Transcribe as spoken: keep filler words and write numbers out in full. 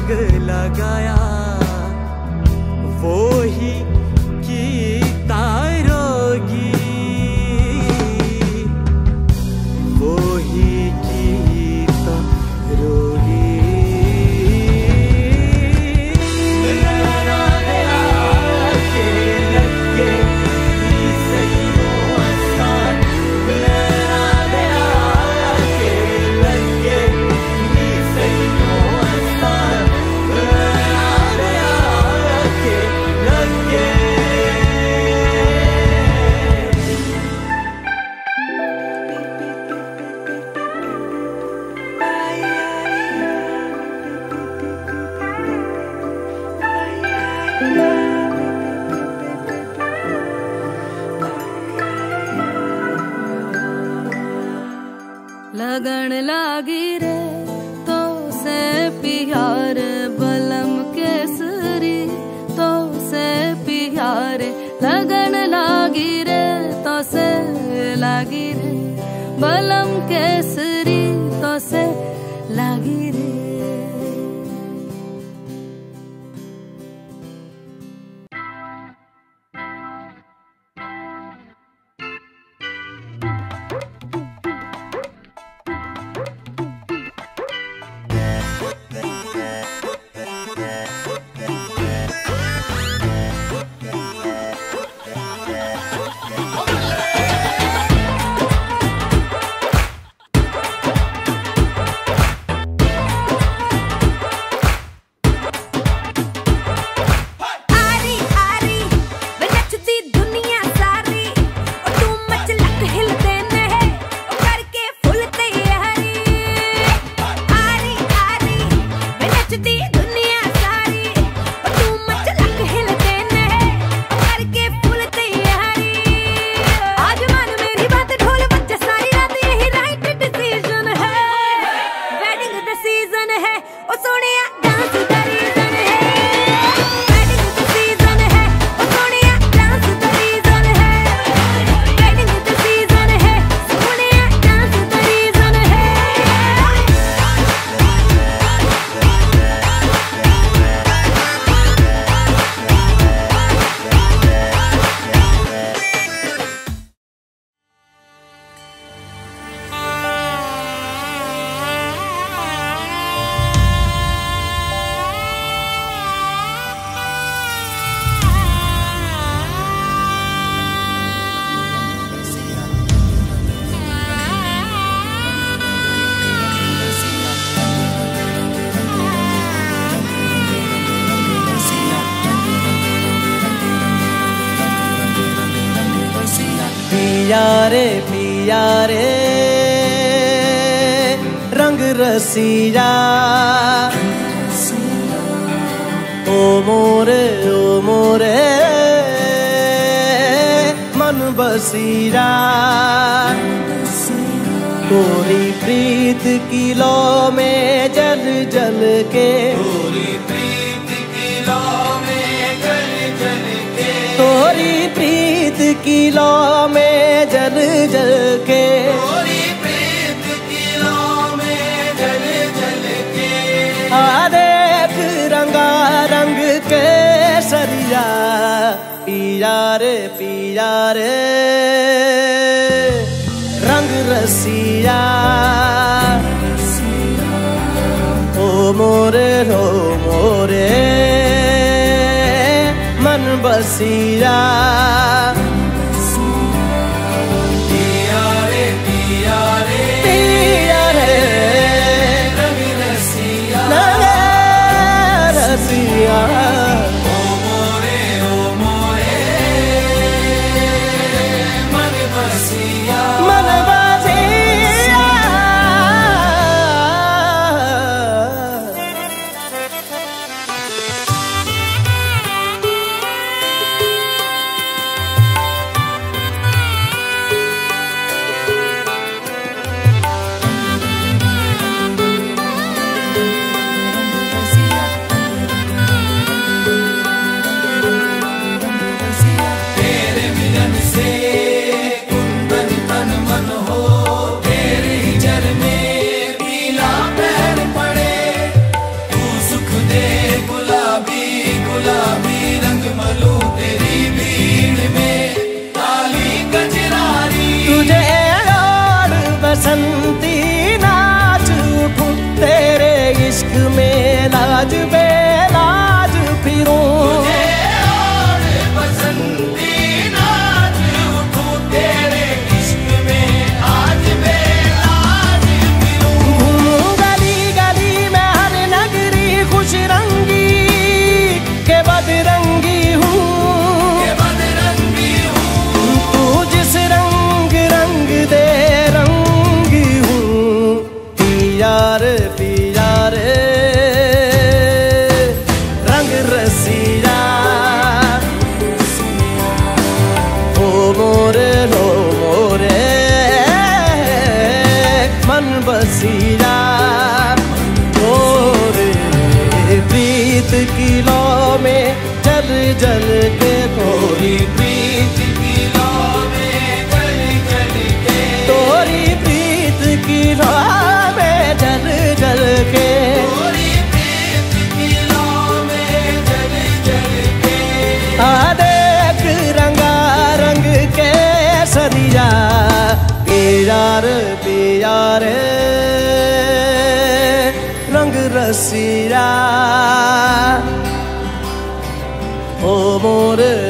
रंग लगाया वो ही की तारोगी, वो ही की तारोगी। लहरा गया के लगे नी सही हो आसान, लहरा गया के लगे नी सही हो आसान, लहरा गया के लगे। लगन लागी रे तो से प्यार बलम केसरी, तो से प्यार लगन लागी रे तो से लागी रे बलम केसरी, तो से लागी रे। पिया रे पिया रे रंग रसिया, ओ मोरे ओ मोरे मन बसिया। गोरी प्रीत की लौ में जल जल के, गोरी प्रीत की लौ में जल जल के, तोरी प्रीत की लौ में जल जल के, तोरी प्रीत की लौ में जल जल के। आ देख रंगा रंग के सरिया, पिया रे पिया रे रंग रसिया, ओ मोरे ओ मोरे मन बसिया। पिया रे पिया रे पिया रे रंग रसिया, रंग रसिया, ओ मोरे ओ मोरे मन बसिया, मन बसिया। रसिया तोरे प्रीत की लौ में जल जल के तोरी प्रीत की लौ में जल जल के तोरी प्रीत की लौ में जल जल के तोरी प्रीत की लौ में जल जल के आ देख रंगा रंग के सरिया प्यार प्यार रंग रसिया ओ मोर